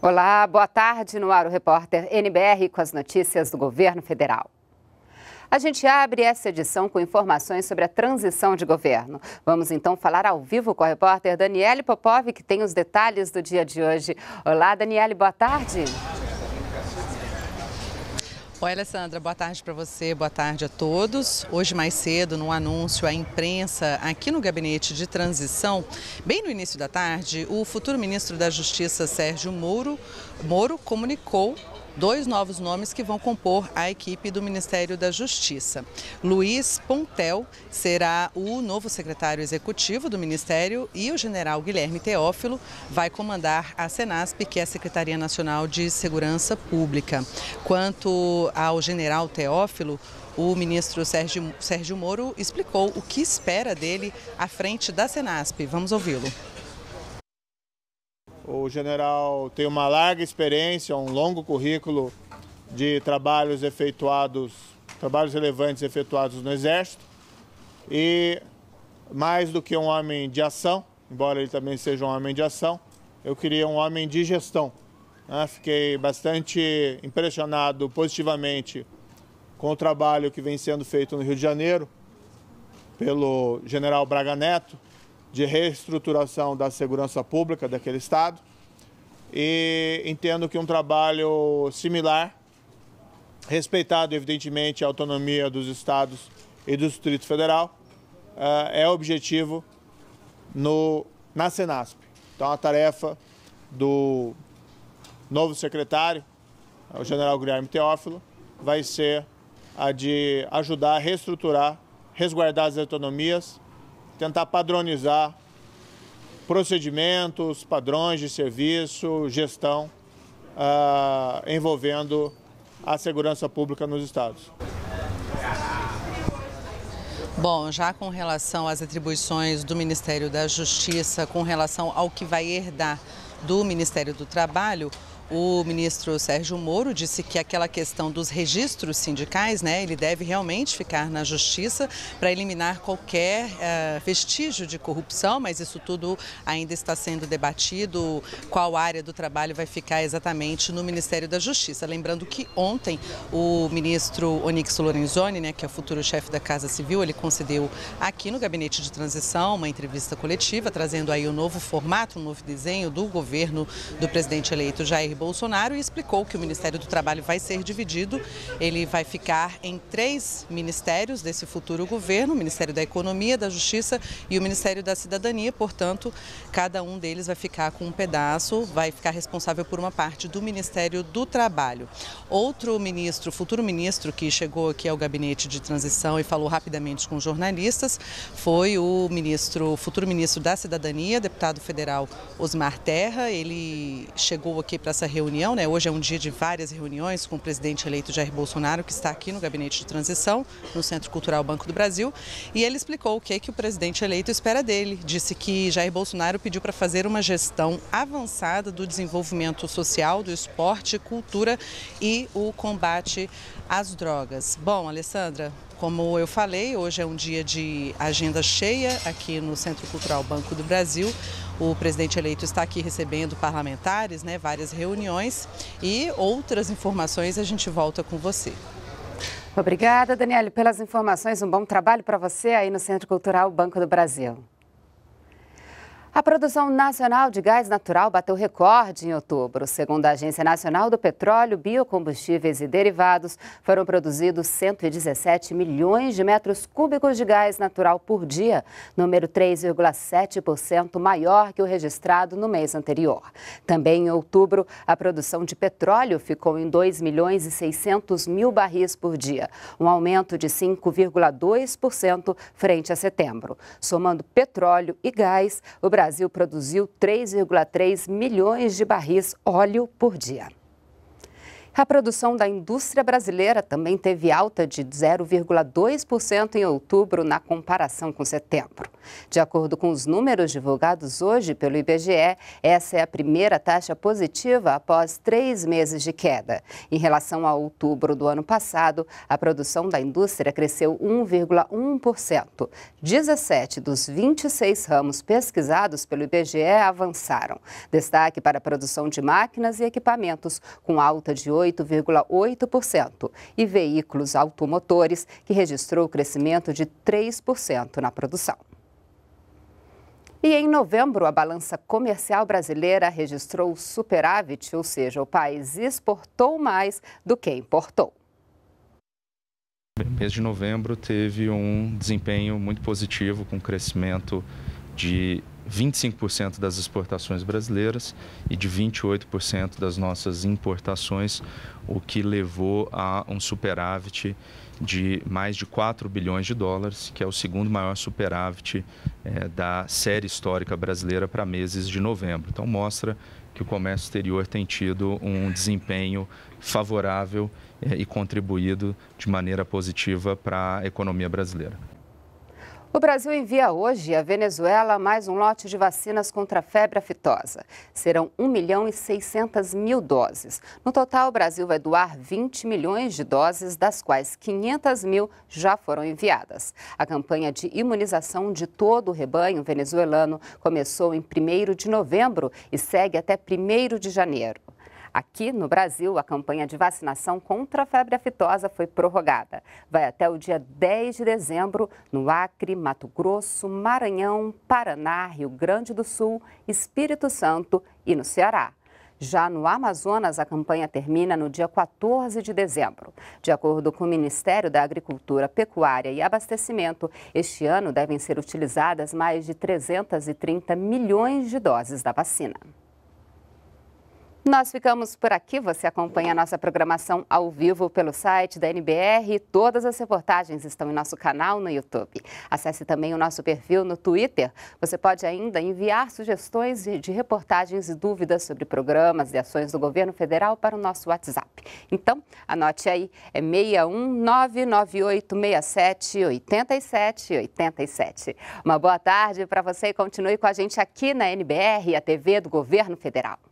Olá, boa tarde no ar o repórter NBR com as notícias do governo federal. A gente abre essa edição com informações sobre a transição de governo. Vamos então falar ao vivo com a repórter Daniele Popov, que tem os detalhes do dia de hoje. Olá, Daniele, boa tarde. Oi, Alessandra, boa tarde para você, boa tarde a todos. Hoje mais cedo, no anúncio à imprensa aqui no Gabinete de Transição, bem no início da tarde, o futuro ministro da Justiça, Sérgio Moro, comunicou dois novos nomes que vão compor a equipe do Ministério da Justiça. Luiz Pontel será o novo secretário executivo do Ministério e o general Guilherme Teófilo vai comandar a Cenasp, que é a Secretaria Nacional de Segurança Pública. Quanto ao general Teófilo, o ministro Sérgio Moro explicou o que espera dele à frente da Cenasp. Vamos ouvi-lo. O general tem uma larga experiência, um longo currículo de trabalhos relevantes efetuados no Exército e mais do que um homem de ação, embora ele também seja um homem de ação, eu queria um homem de gestão. Fiquei bastante impressionado positivamente com o trabalho que vem sendo feito no Rio de Janeiro pelo general Braga Neto, de reestruturação da segurança pública daquele estado, e entendo que um trabalho similar, respeitado evidentemente a autonomia dos estados e do Distrito Federal, é objetivo na Cenasp. Então a tarefa do novo secretário, o general Guilherme Teófilo, vai ser a de ajudar a reestruturar, resguardar as autonomias, tentar padronizar procedimentos, padrões de serviço, gestão envolvendo a segurança pública nos estados. Bom, já com relação às atribuições do Ministério da Justiça, com relação ao que vai herdar do Ministério do Trabalho, o ministro Sérgio Moro disse que aquela questão dos registros sindicais, ele deve realmente ficar na Justiça para eliminar qualquer vestígio de corrupção, mas isso tudo ainda está sendo debatido, qual área do trabalho vai ficar exatamente no Ministério da Justiça. Lembrando que ontem o ministro Onyx Lorenzoni, que é o futuro chefe da Casa Civil, ele concedeu aqui no Gabinete de Transição uma entrevista coletiva, trazendo aí o novo formato, um novo desenho do governo do presidente eleito Jair Bolsonaro, e explicou que o Ministério do Trabalho vai ser dividido. Ele vai ficar em 3 ministérios desse futuro governo: o Ministério da Economia, da Justiça e o Ministério da Cidadania. Portanto, cada um deles vai ficar com um pedaço, vai ficar responsável por uma parte do Ministério do Trabalho. Outro ministro, futuro ministro, que chegou aqui ao Gabinete de Transição e falou rapidamente com jornalistas, foi o futuro ministro da Cidadania, deputado federal Osmar Terra. Ele chegou aqui para essa reunião, Hoje é um dia de várias reuniões com o presidente eleito Jair Bolsonaro, que está aqui no Gabinete de Transição, no Centro Cultural Banco do Brasil, e ele explicou o que o presidente eleito espera dele. Disse que Jair Bolsonaro pediu para fazer uma gestão avançada do desenvolvimento social, do esporte, cultura e o combate às drogas. Bom, Alessandra, como eu falei, hoje é um dia de agenda cheia aqui no Centro Cultural Banco do Brasil. O presidente eleito está aqui recebendo parlamentares, várias reuniões, e outras informações a gente volta com você. Obrigada, Daniele, pelas informações. Um bom trabalho para você aí no Centro Cultural Banco do Brasil. A produção nacional de gás natural bateu recorde em outubro. Segundo a Agência Nacional do Petróleo, Biocombustíveis e Derivados, foram produzidos 117 milhões de metros cúbicos de gás natural por dia, número 3,7% maior que o registrado no mês anterior. Também em outubro, a produção de petróleo ficou em 2 milhões e 600 mil barris por dia, um aumento de 5,2% frente a setembro. Somando petróleo e gás, o Brasil produziu 3,3 milhões de barris óleo por dia. A produção da indústria brasileira também teve alta de 0,2% em outubro na comparação com setembro. De acordo com os números divulgados hoje pelo IBGE, essa é a primeira taxa positiva após 3 meses de queda. Em relação a outubro do ano passado, a produção da indústria cresceu 1,1%. 17 dos 26 ramos pesquisados pelo IBGE avançaram. Destaque para a produção de máquinas e equipamentos, com alta de 8,8%, e veículos automotores, que registrou crescimento de 3% na produção. E em novembro, a balança comercial brasileira registrou superávit, ou seja, o país exportou mais do que importou. O mês de novembro teve um desempenho muito positivo, com crescimento de 25% das exportações brasileiras e de 28% das nossas importações, o que levou a um superávit de mais de 4 bilhões de dólares, que é o segundo maior superávit da série histórica brasileira para meses de novembro. Então mostra que o comércio exterior tem tido um desempenho favorável e contribuído de maneira positiva para a economia brasileira. O Brasil envia hoje à Venezuela mais um lote de vacinas contra a febre aftosa. Serão 1.600.000 doses. No total, o Brasil vai doar 20 milhões de doses, das quais 500.000 já foram enviadas. A campanha de imunização de todo o rebanho venezuelano começou em 1º de novembro e segue até 1º de janeiro. Aqui no Brasil, a campanha de vacinação contra a febre aftosa foi prorrogada. Vai até o dia 10 de dezembro no Acre, Mato Grosso, Maranhão, Paraná, Rio Grande do Sul, Espírito Santo e no Ceará. Já no Amazonas, a campanha termina no dia 14 de dezembro. De acordo com o Ministério da Agricultura, Pecuária e Abastecimento, este ano devem ser utilizadas mais de 330 milhões de doses da vacina. Nós ficamos por aqui. Você acompanha a nossa programação ao vivo pelo site da NBR. Todas as reportagens estão em nosso canal no YouTube. Acesse também o nosso perfil no Twitter. Você pode ainda enviar sugestões de reportagens e dúvidas sobre programas e ações do governo federal para o nosso WhatsApp. Então, anote aí, é 61998678787. Uma boa tarde para você e continue com a gente aqui na NBR, a TV do Governo Federal.